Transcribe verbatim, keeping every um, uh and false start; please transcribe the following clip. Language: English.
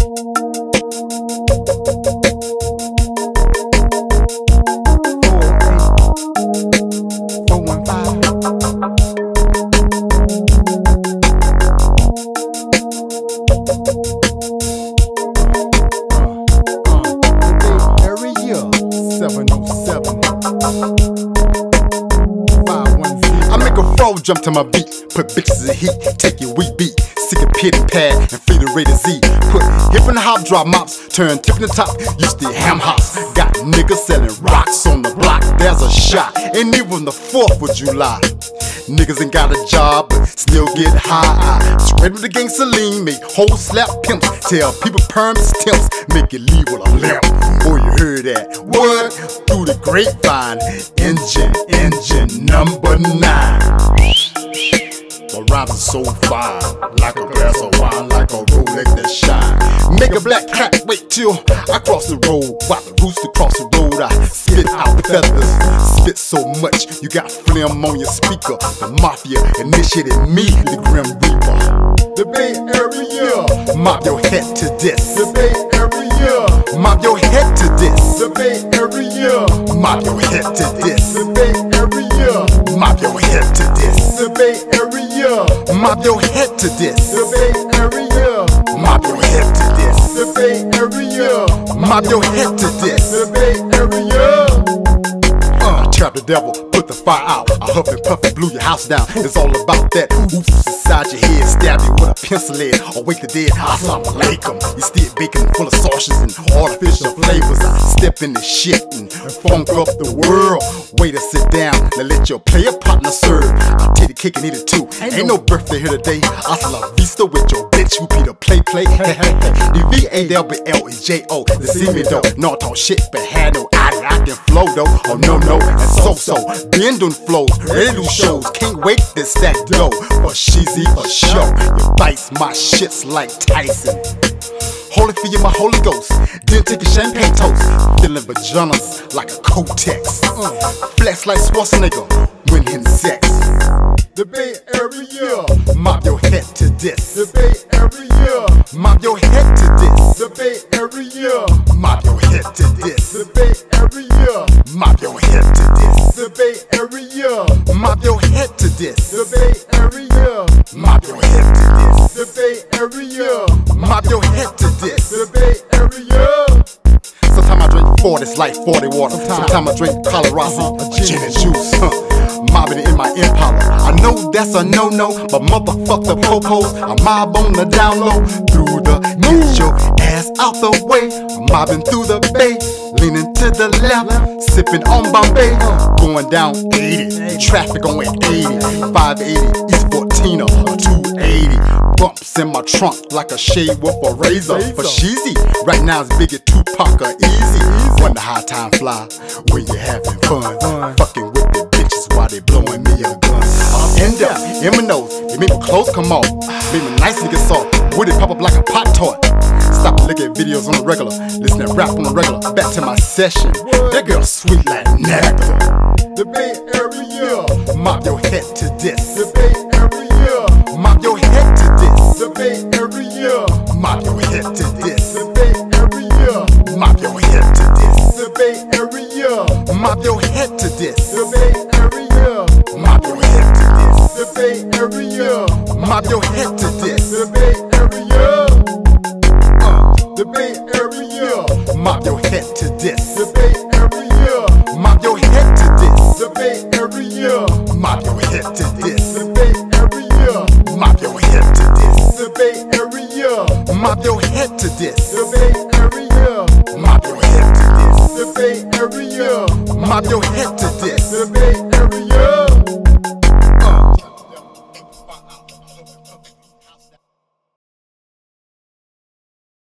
Jump to my beat, put bitches in heat, take your weak beat, stick a pit and pad, and feed a rated Z. Put hip and hop, drop mops, turn tip in the top, use the ham hops. Got niggas selling rocks on the block, there's a shot, ain't even the fourth of July. Niggas ain't got a job, but still get high. Spread with the gang Celine, make whole slap pimps, tell people perms, temps, make it leave with a limp. Boy, you heard that? What? Through the grapevine, engine, engine number nine. My rhymes are so fine, like a glass of wine, like a Rolex that shine. Make a black cat wait till I cross the road, while the rooster cross the road. I spit out feathers, spit so much you got phlegm on your speaker. The mafia initiated me, the Grim Reaper. The Bay Area, mop your head to this. The Bay Area, mop your head to this. The Bay Area, mop your head to this. The Bay Area, mop your head to this. The Bay Area, mop your head to this. The Bay Area, mop your head to this. The Bay Area, mop your head to this. The Bay Area. Uh, trap the devil, put the fire out. I huff and puff and blew your house down. It's all about that. Oops inside your head, stab you with a pencil head, or wake the dead. Assalamu alaikum. You still baking full of sauces and artificial flavors. I step in the shit and funk up the world. Way to sit down and let your player partner serve. I'll take the cake and eat it too. Ain't no birthday here today. Hasta la vista with your bitch who be the play play. The V A L B L is J O. The see me though, no talk shit, but had no eye. I can flow though. Oh no no, and so so. Been doing flows, ready to do shows. Can't wait to stack dough for sheezy for show. You bites my shits like Tyson. Holy for you, my Holy Ghost. Then take a champagne toast. Feeling vaginas like a Kotex. Uh, flex like Schwarzenegger when in sex. The Bay Area, mop your head to this. The Bay Area, mop your head to this. The Bay Area, mop your head to this. The Bay Area, mop your head to this. The Bay Area, mop your head to this. The Bay Area, mop your head to this. The Bay Area, mop your head to this. The Bay Area. Sometimes I drink forties like forty water. Sometimes I drink Colorado, gin and juice. Huh. Mobbing it in my Impala. I know that's a no-no, but motherfuck the popos. I mob on the down low. Through the get your ass out the way. I'm mobbing through the bay, leaning to the left, sipping on Bombay. Going down eighty, traffic on eighty, five eighty, East fourteen or two eighty. Bumps in my trunk like a shade with a razor. For sheezy, right now it's big as Tupac or Easy. Wonder how time fly when you're having fun. Fucking with the bitches while they blowing me a gun. I'm end up in my nose, they make my clothes come off. Make my nice nigga soft, would it pop up like a pot tart? Stop and look at videos on the regular, listen to rap on the regular. Back to my session, that girl sweet like nectar. The Bay Area, mop your head to this. The Bay Area, mop your head to this. The Bay Area, mop your head to this. The Bay Area, mop your head to this. The Bay Area, mop your head to this. The Bay Area, mop your head to this. The Bay Area, mop your head to this. The Bay Area. Uh, the Bay Area, mop your head to this. The Bay Area, mop your head to this. The Bay Area, mop your head to this. The Bay Area, mop your head to this. The Bay Area, mop your head to this. The Bay Area, mop your head to this. The Bay Area, mop your head to this. The Bay